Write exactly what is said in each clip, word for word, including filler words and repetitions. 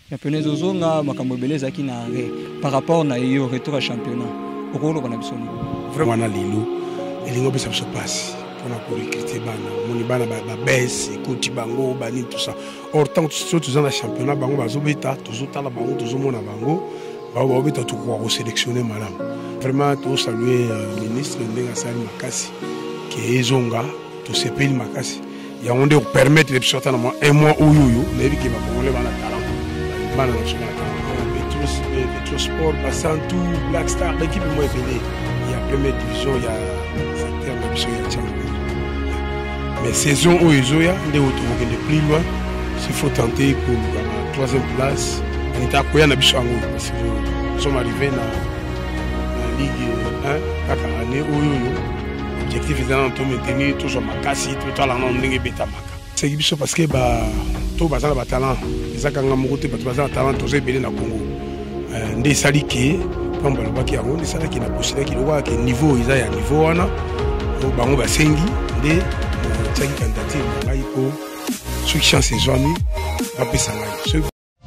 championnat zozonga makambo beleza ki na par rapport na yo retour à championnat okolo kana bisoni vraiment na lilo elingo pesa se passe on a pour recruter bana moni bana ba baisse écoute bango bani tout ça or tant que tous dans championnat bango bazobeta toujours tala bango toujours mona bango ba ba beta tout quoi sélectionner madame vraiment tout saluer le ministre Ndenga Sali Makasi qui est zonga tout ces pays Makasi il y a on de permettre de sortir dans un mois ou yo les qui va voler bana talent bana national Petros Petros Sport passant tout Black Star l'équipe moi belé il y a première division il y a secteur de division il y a championnat mais saison où ils ont, de plus loin, il faut tenter pour la troisième place. On est à quoi on a besoin parce que nous sommes arrivés dans la Ligue un, chaque année où l'objectif est de maintenir tout sur ma casse, tout à l'an on est bêta maca. C'est parce que bah tout basé sur le talent, les gens qui ont monté basé sur le talent, tous les belés dans le Congo. Des salariés, comme le bac qui a des salariés qui n'a pas possible qui voient que niveau ils ont un niveau on a, donc bah on va sengi des qui candidature na ngai ko soki chance ezwami bapesa ngai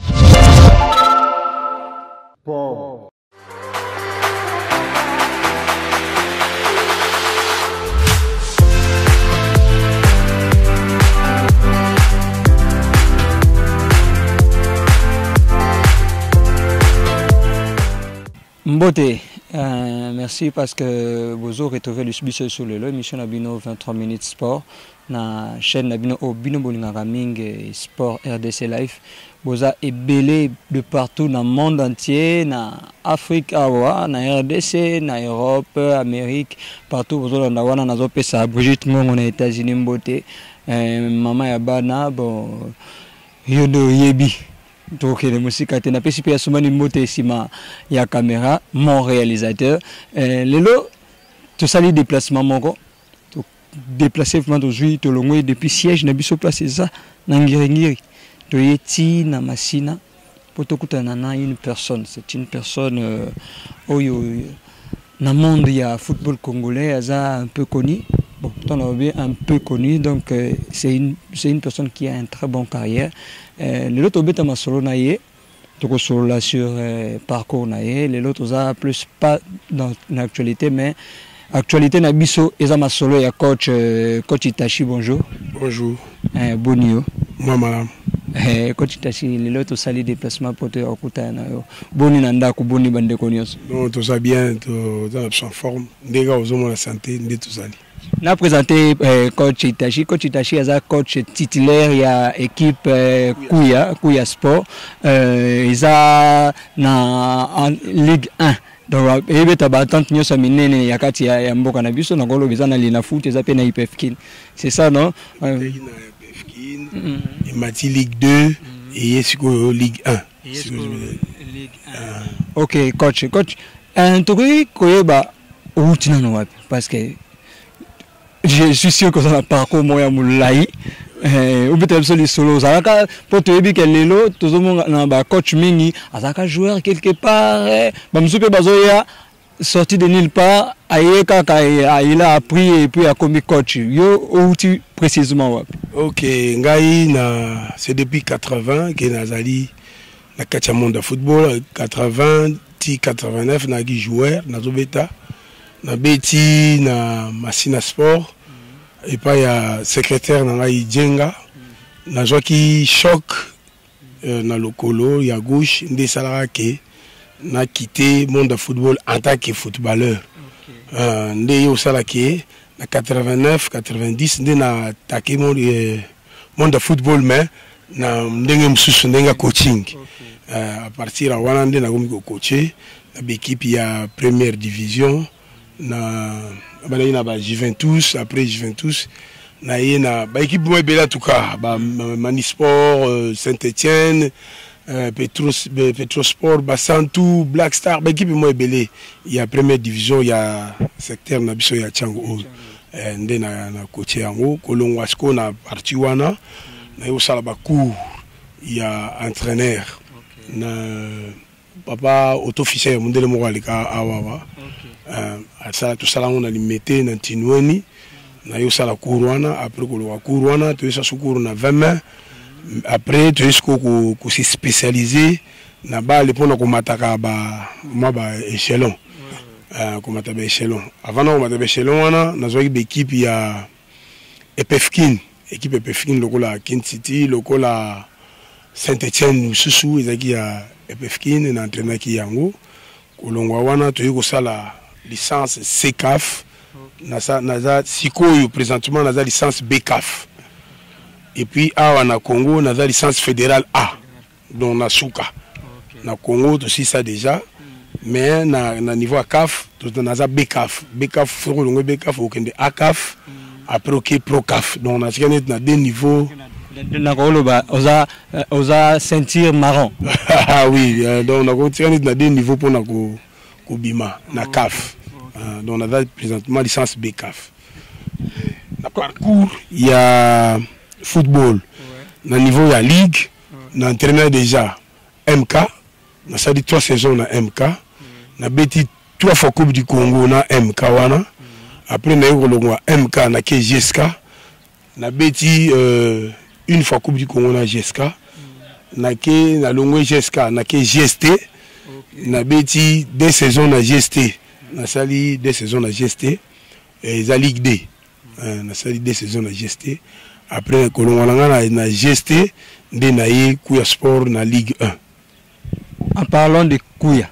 Mbote, euh, merci parce que vous avez retrouvé le subi sur le émission Nabino vingt-trois minutes sport na chaîne Nabino au Bino Bolingara Ming Sport R D C Live. Vous avez belé de partout dans le monde entier, na Afrique, awa, na R D C, na Europe, Amérique, partout. Vous avez na na zope sa Brigitte Mongo na États-Unis Mbote, maman Yabana, bon, yodo yebi. Donc les musiques étaient na pesi pe asumani Mbote sima ya caméra, mon réalisateur. Les lots, tout ça les déplacements mongo. Déplacer vraiment aujourd'hui to longwe depuis siège na biso place ça na ngiri to yeti na masina poto kutana na une personne c'est une personne euh, oyo na monde il y a football congolais aza un peu connu bon on a bien un peu connu donc euh, c'est une c'est une personne qui a une très bonne carrière euh, le lot obeta masolo na ye to solo là sur euh, parcours na ye les lot oza plus pas dans l'actualité mais actualité na biso ezama solo ya coach euh, coach Itachi bonjour. Bonjour. Eh bonio. Moi madame. Eh coach Itachi lelo to sali déplacement pour te okuta na yo. Boni na ndako boni bande konyos. Non tout ça bien to dans en forme. Ndega ozomo la santé ndé tout sali. Na présenté eh, coach Itachi coach Itachi aza coach titulaire ya équipe eh, Kuya Kuya Sport euh isa na en Ligue un. Donc ebe tabatante nyosa minene yakati ya, ya mboka na biso na ngolo bizana lina foot eza pe na I P F Kin. C'est ça non? Euh, I P F Kin. Et Mati Ligue deux et Yesiko Ligue un. Yesiko Ligue un. OK coach coach un truc koyeba outina no wapi parce que je suis sûr que ça n'a pas comme moi moulai. Eh ou peut-être sur les solos ça ka pour te ebi que lelo tozomo na ba coach mingi azaka joueur quelque part ba msupe bazoya sorti de nulle part ayeka ka il a appris et puis a commis coach yo outi précisément wapi. OK ngai na c'est depuis quatre-vingts que nazali na kacha monde de football quatre-vingts ti quatre-vingt-neuf na gi joueur na zobeta na beti na Masina Sport. Et puis il y a secrétaire dans la Djenga, na joki choc dans le colo, il y a gauche, des salariés qui n'a quitté le monde de football en tant que footballeur. Ndé yo salaki na quatre-vingt-neuf quatre-vingt-dix ndé na attaqué le monde de football mais na ndenge msusu ndenga coaching. À partir de wana ndé na gomi coacher na l'équipe il y a première division na bana na ba Juventus après Juventus na yena ba équipe moi bela tout cas ba Manisport Saint-Étienne Petros Petros Sport Basantu Black Star ba équipe moi belé il y a première division il y a secteur na biso ya Tchango ndé na na coach yango kolongwa sko na parti wana na yo sala ba cours il y a entraîneur na papa auto-officier mondele mo alika awawa à ça tout ça là on a limité dans Tinouani na yo sala courwana après ko lo courwana to ça cours na vingt mains Après, tu as se spécialisé dans le point de mataka ba ba échelon. Comme mataka échelon. Avant de mataka échelon, on a une équipe il y a Epefkin, équipe Epefkin lokola Kin City, lokola Saint-Étienne Soussou, ils y a Epefkin et entraîneur qui yango. Kolongwa wana tu as la licence C C A F. Naza naza sikoyo présentement naza licence B C A F. Et puis à na Congo on a la licence fédérale A donc na Souka okay. Na Congo aussi ça déjà mm. Mais na, na niveau A C A F on a B C A F B C A F faut que B C A F ou que A C A F mm. Après OK Pro C A F donc on a na deux niveaux na koloba oza oza ceinture marron. Ah oui donc on a continué na deux niveaux pour na ko ko bima na C A F okay. uh, donc on a présentement licence B C A F. Na parcours il y a football, ouais. Niveau de la ligue, ouais. Entraîné déjà M K, on a dit trois saisons dans M K, on a bêti trois fois Coupe du Congo dans M K. Ouais. Après, on a eu M K, on a eu G S K, on a bêti euh, une fois Coupe du Congo dans G S K, on a eu G S K, on a eu G S T, on a bêti deux saisons dans G S T, on a eu deux saisons dans G S T, et la Ligue D, on a eu deux saisons dans G S T. Après, on a na G S T, on a eu Kouya Sport na Ligue un. En parlant de Kouya,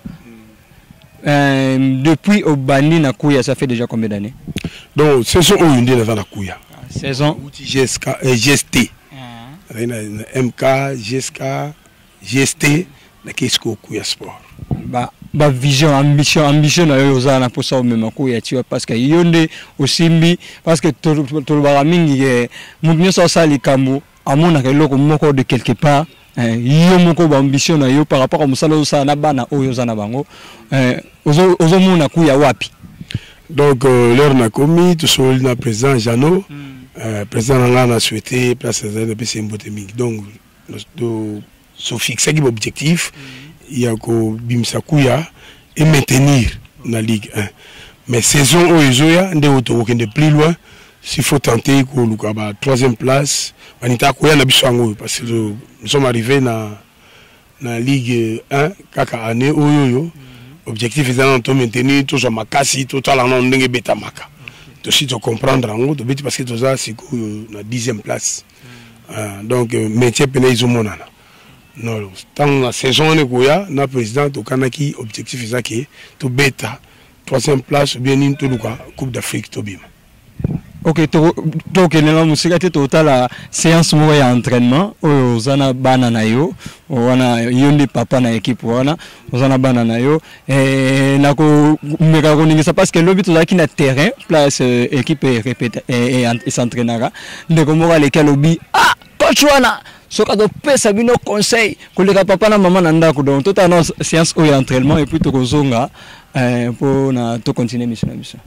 euh, depuis au Bani na Kouya, ça fait déjà combien d'années? Donc, saison où on est dans la Kouya. Saison G S K, euh, G S T. Ah. M K, G S K, G S T, na Kesko Kouya Sport. Bah, bah vision, ambition, ambition na yo za pour ça au même coup ya tu parce que yonde aussi mi parce que tout le baramingi est mugno ça ça likambo amona ke loko moko de quelque part yo moko ba ambition na yo par rapport à musala ça na bana oyo za na bango euh ozo ozo mona ku ya wapi donc euh, l'heure na commis tout seul na président Jano mm. euh, président nga na souhaité place de P C Mbotemik donc do so fixer qui objectif mm. Il y a que Bimsa Kouya et maintenir la Ligue un. Mais saison où ils ont de plus loin, s'il faut tenter que la troisième place, on est à Kouya parce que nous sommes arrivés dans la Ligue un, kaka année où yo. Objectif est de maintenir tout ça makasi, tout ça là on n'est beta maka. Tout si tu comprendre en gros, parce que tout ça c'est la dixième place. Donc métier pénal ils ont mon ana. Non, dans la saison de président de Kanaki, objectif est que tu bêta troisième place ou bien une Coupe d'Afrique. Ok, donc la séance de entraînement, aux ana banana yo, wana yonde papa na équipe wana, aux ana banana yo, et na ko mega ça parce que l'objet là qui na terrain, place équipe répète et s'entraînera, de comment lesquels lobby ah coach wana. Ce que tu as fait, conseil, que les papa et maman n'ont pas donc tout à séance ou entraînement et puis tu as pour continuer mission mission.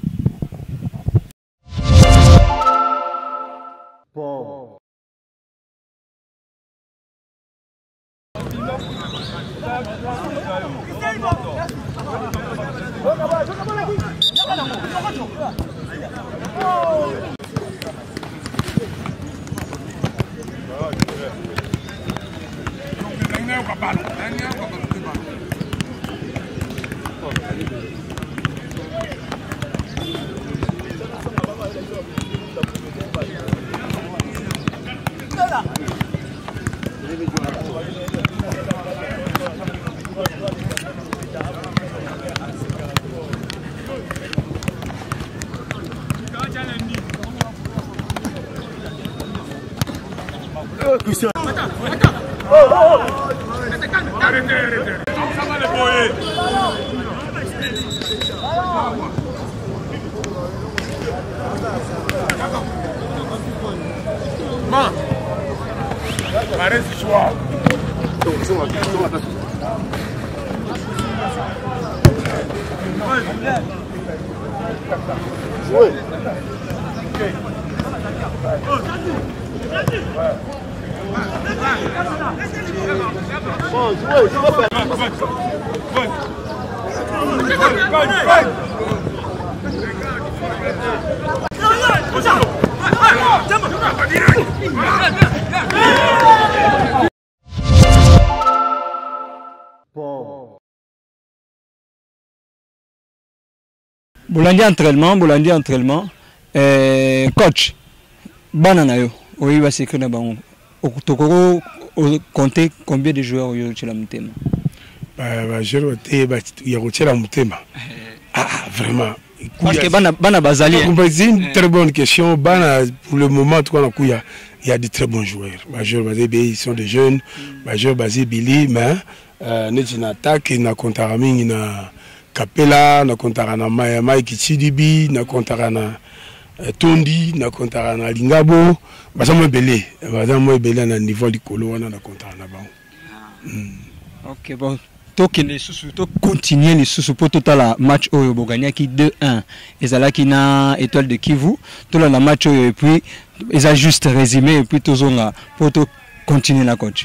Arrêtez, arrêtez. Ça va les boyer. Man. Arrête ce soir. Jouez. Bon, jouez, jouez. Go, go, go. Bolandi entraînement, Bolandi entraînement. Euh, coach, banana yo, oui, va c'est que na bon. Tokoro compter combien de joueurs au Yorochela Mutema? Bah, bah, je retire Yorochela Mutema. Ah, vraiment. Parce que Bana Bana Bazali. C'est une très bonne question. Bana, pour le moment, il y a, il y a de très bons joueurs. Major Bazébi, ils sont des jeunes. Major Bazébi, mais nous avons une attaque, nous avons une attaque, nous avons Capella, nous avons Mike Chidibi, nous avons Tondi, nous avons Lingabo. Nous avons belé. Nous avons belé à niveau du colo, nous avons ok, bon. Token les sous to continuer les sous pour total match au Bogania qui deux un et ça là qui na étoile de Kivu tout le match et puis ils a juste résumé et puis tous on a pour tout continuer la coach.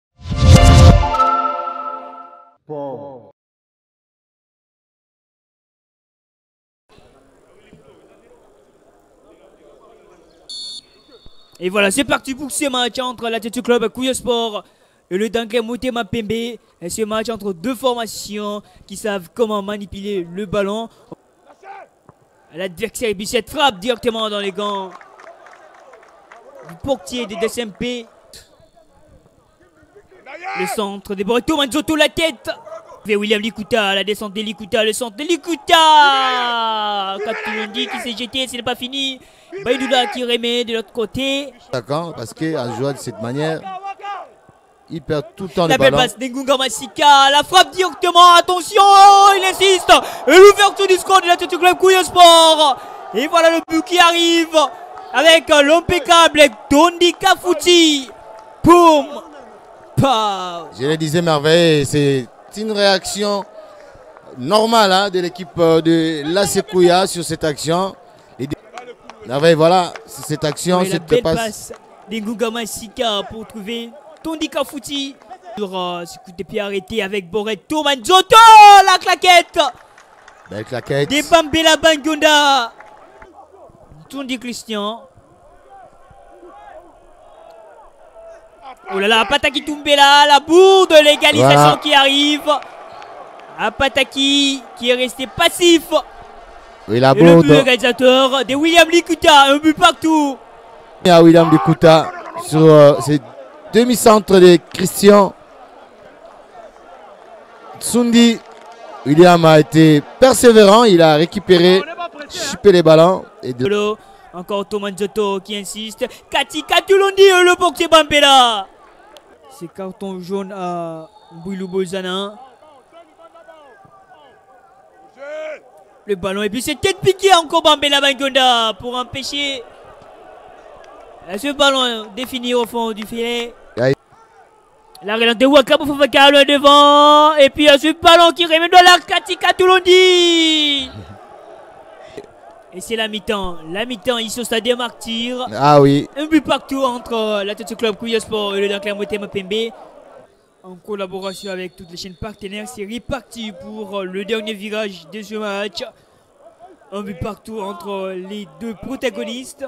Et voilà, c'est parti pour ce match entre l'Athletic Club Kouya Sport et le Danklem Motema Pembe. Et ce match entre deux formations qui savent comment manipuler le ballon. L'adversaire et puis cette frappe directement dans les gants du portier des D S M P. Le centre des Boreto Manzoto, la tête vers William Likuta, la descente de Likuta, le centre de Likuta. Katulondi qui s'est jeté, ce n'est pas fini. Baïdoula qui remet de l'autre côté. D'accord, parce qu'en jouant de cette manière, il perd tout le temps la le ballon. La belle passe d'Ngunga Masika, la frappe directement, attention, il insiste. Et l'ouverture du score de l'Athletic Club Kouya Sport. Et voilà le but qui arrive avec l'impeccable Tondi Kafuti. Boum. Je le disais merveille, c'est une réaction normale hein, de l'équipe de l'A C Kouya sur cette action. Merveille, voilà, cette action, oui, cette belle passe. passe d'Ngunga Masika pour trouver Tondi Kafuti. Sur euh, ce coup de pied arrêté avec Boreto Manzoto, la claquette. Belle claquette. Des Bambela Bangonda. Tondi Christian. Oh là là, Apataki Tumbela, la bourre de l'égalisation voilà. Qui arrive. Apataki qui est resté passif. Oui, la et le but réalisateur de William Likuta, un but partout. Il y a William Likuta sur euh, ces demi-centres de Christian. Tsundi, William a été persévérant, il a récupéré, chipé les ballons. Et de... Encore Tomanzoto qui insiste. Kati Katulondi, le portier Bambela. C'est carton jaune à Bouilou Bozana. Le ballon et puis c'est tête piquée encore Bambela Bangonda pour empêcher ce ballon défini au fond du filet. Aïe. La relance de Wakabo Fofaka le devant et puis ce ballon qui remet dans la Kati Katulondi. Et c'est la mi-temps, la mi-temps ici au stade des Martyrs. Ah oui. Un but partout entre l'Athletic Club Kouya Sport et le Danklem Motema Pembe. En collaboration avec toutes les chaînes partenaires, c'est reparti pour le dernier virage de ce match. Un but partout entre les deux protagonistes.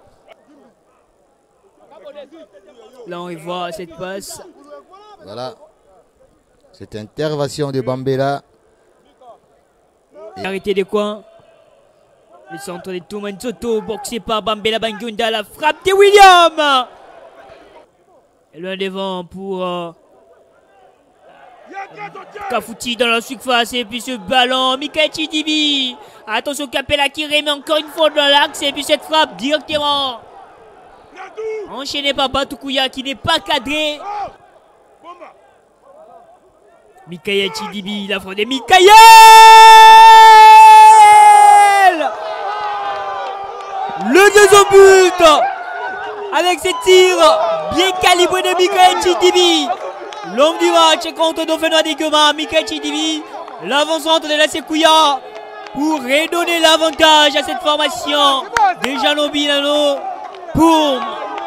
Là on voit cette passe. Voilà. Cette intervention de Bambela. Arrêté des coins. Le centre de Tomanzoto, boxé par Bambela Bangonda, la frappe de William. Et loin devant pour euh, Kafuti dans la surface et puis ce ballon, Mikael Chidibi. Attention Capella qui remet encore une fois dans l'axe et puis cette frappe directement. Enchaîné par Batukouya qui n'est pas cadré. Mikael Chidibi, la frappe de Mikael. Le deuxième but avec ses tirs bien calibrés de Mikael Chidibi. L'homme du match contre Dauphénois d'Iguema, Mikael Chidibi. L'avant-centre de l'A C Kouya pour redonner l'avantage à cette formation de Jeannot Binano. Boum.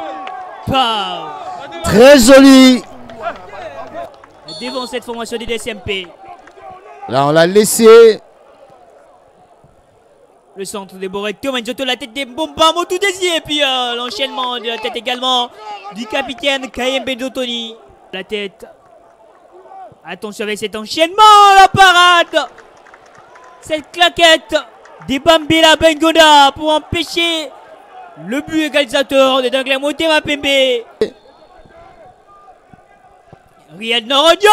Pow. Très joli. Devant cette formation des D S M P. Là on l'a laissé. Le centre de Boreto Manzoto, la tête des Bombamo tout désir. Et puis euh, l'enchaînement de la tête également du capitaine Kayembe Dotoni. La tête. Attention avec cet enchaînement, la parade. Cette claquette Dibambila Bengonda pour empêcher le but égalisateur de Danglais Motema Pembe. Riyad Norodio.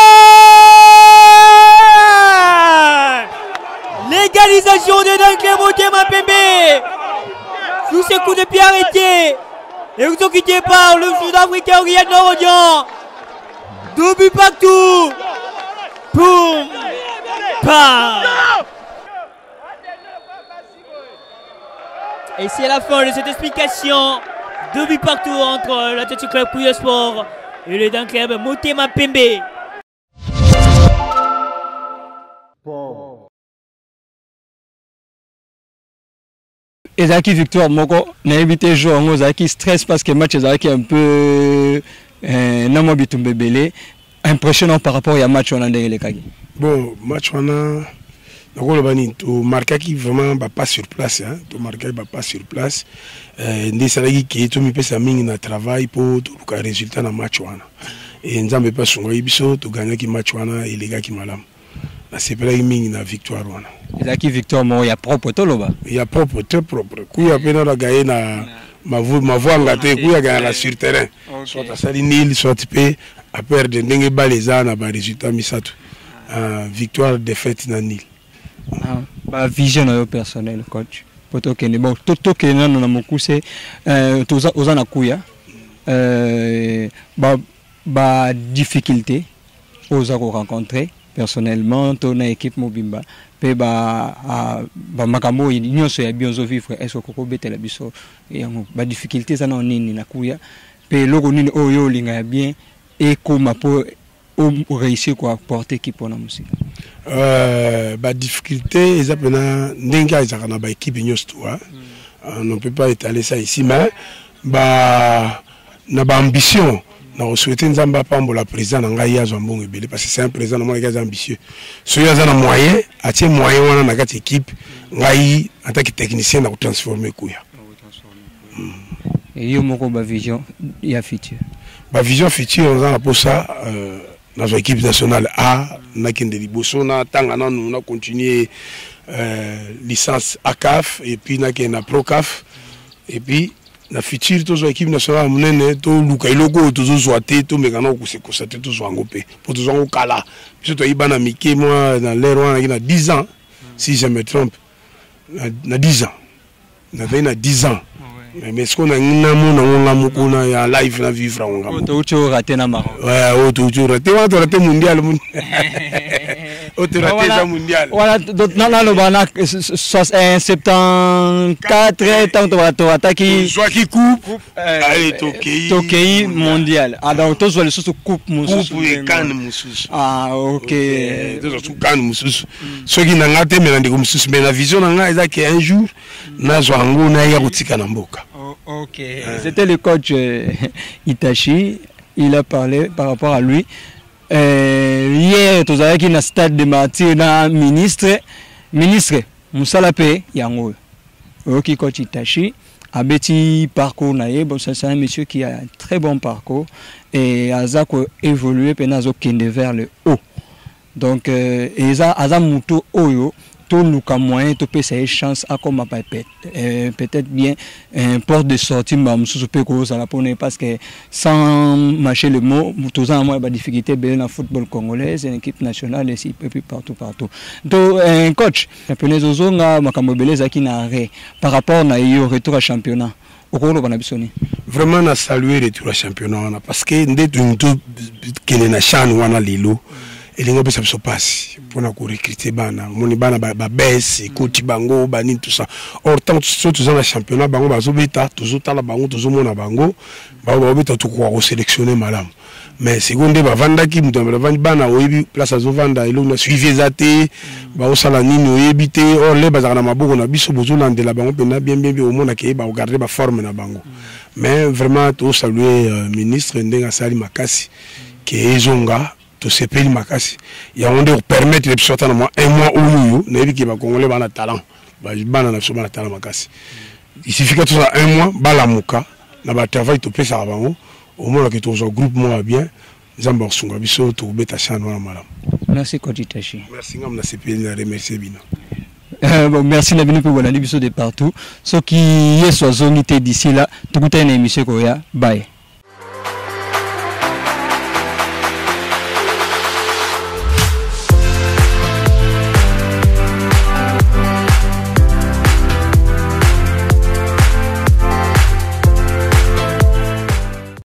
L'égalisation de Danglais Motema Pembe. Sous ses coups de pied arrêtés. Exécuté par le Sud-Africain Riyad Norodio. Deux buts partout. Boum. Bam. Et c'est la fin de cette explication. Deux buts partout entre l'Athletic Club Kouya Sport et le Dan Club Motema Pembe. Et Zaki victoire, moko n'a évité jouer en Zaki stress parce que le match est un peu non belé impressionnant par rapport au match on a les Kagi. Bon, match on a donc le to marqué qui vraiment va pas sur place hein, to marqué va pas sur place. Euh ndi salagi qui to mi pesa mingi na travail pour tout le résultat dans match on a. Et nzambe pas songo biso to gagner qui match on a et les gars qui malam. Na c'est pas mingi na victoire on a. Et Zaki victoire mo ya propre to loba. Il y a propre très propre. Kuya pena la gagner na ma voix ma voix ngate kuya gagner la sur terrain. Soit à sali nil soit pe à perdre ndenge baleza na ba résultat misato. Euh, victoire défaite na nil. Ah, bah vision personnel coach. Poto que bon toto que na na mokuse euh toza ozana kuya. Euh bah bah difficulté oza ko rencontrer personnellement ton équipe mobimba pe ba ba makambo nyonso ya bionzo vivre est-ce que ko betela biso yango ba difficulté za na nini na kuya pe logo nini oyo linga bien et comme pour réussir quoi porter qui pour la musique. Euh bah difficulté ils appellent ndenga ils ont ba équipe nyonso toi. On ne peut pas étaler ça ici mais bah na ba ambition na souhaiter nzamba pambola président nga ya zambongo ebele parce que c'est un président moi qui est ambitieux. So ya za na moyen, atie moyen wana na kati équipe ngai en tant que technicien na transformer kuya. Et yo moko ba vision ya futur. Ba vision future on a pour ça euh dans l'équipe nationale A na kende liboso na tanga na nous na continuer euh licence A C A F et puis na kena Pro C A F et puis na futur to équipe nationale munene to luka iloko to zo zoate to mekana ko se constater to zo ngopé pour to zo kala biso to ibana mike moi dans l'air wana na dix ans si je me trompe na dix ans na na dix ans. Mais ce qu'on a on a live na vivre on a toujours raté na maro ouais on toujours raté on a raté mondial on a raté ça mondial voilà donc dans le bana soixante-quatorze tant to to attaquer soit qui coupe allez Tokyo Tokyo mondial ah donc to le sous coupe mususu coupe kan mususu ah OK to sous kan mususu ce qui n'a raté mais ndiko mususu mais la vision nga eza que un jour na zwango na ya kutika na mboka. Oh, ok, euh. C'était le coach euh, Itachi, il a parlé par rapport à lui. Euh, hier, tu as dit qu'il stade de Martyr, na ministre, ministre, Moussa Pe, Yango. Ok, coach Itachi, a bêti parcours naïe, bon, c'est un monsieur qui a un très bon parcours et a évolué pendant qu'il vers le haut. Donc, euh, et ça, a muto oyo. Tout le moyen de payer chance à comme peut-être bien un porte de sortie parce que sans marcher le mot tout ça moi difficulté dans le football congolais c'est une équipe nationale et puis partout partout donc un coach japonais ozonga makambo beleza qui na par rapport na yo retour à championnat vraiment na saluer retour à championnat parce que ndetu nto kele na chan wana lelo et les gens se passent pour nous recruter bana moni bana ba baisse koti bango bani tout ça or tant surtout dans le championnat bango bazobeta tozotala bango tozomona bango ba babeta to ko sélectionner madame mais seconde ba vandaki muto ba vandi bana oyebi place azovanda elo na suivi zate ba osala nini oyebi te or le bazana maboko na biso bozolandela bango pena bien bien bien au monde ke ba garder ba forme na bango mais vraiment to saluer ministre ndenga sali makasi ke ezonga to sepeli makasi ya onde pour permettre de sortir un mois ou nous na yiki ba congolais bana talent ba bana na so bana talent makasi il suffit que tout ça un mois bala muka na ba travail to pesa bango au moins que tout ça groupe moi bien nzamba sunga biso to beta chano na malam. Merci coach Itachi. Merci ngam na sepeli na remercier bino. Bon, merci Nabino pour voilà l'émission de partout. Ce qui est soit zone d'ici là, tout le temps une émission Koya. Bye.